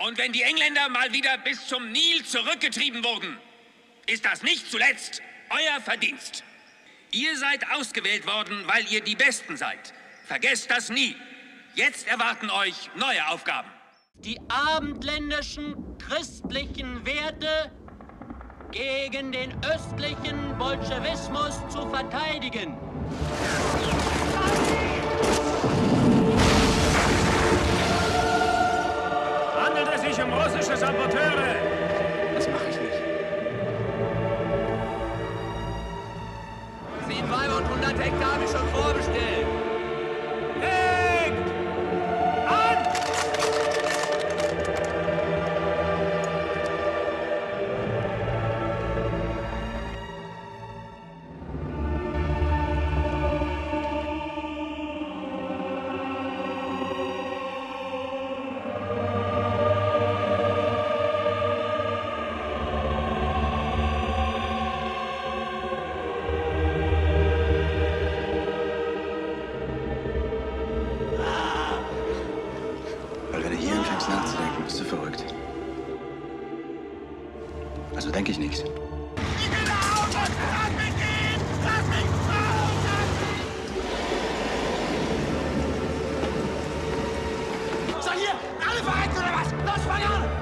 Und wenn die Engländer mal wieder bis zum Nil zurückgetrieben wurden, ist das nicht zuletzt euer Verdienst. Ihr seid ausgewählt worden, weil ihr die Besten seid. Vergesst das nie. Jetzt erwarten euch neue Aufgaben. Die abendländischen christlichen Werte gegen den östlichen Bolschewismus zu verteidigen. Handelt es sich um russische Saboteure? Das mache ich nicht. 700 Hektar habe ich schon vorbestellt. Legt! An! Weil wenn du hier anfängst nachzudenken, bist du verrückt. Also denke ich nichts. Ich will nach Hause! Lass mich gehen! Lass mich raus! So, hier! Alle verreckt oder was? Los, fang an!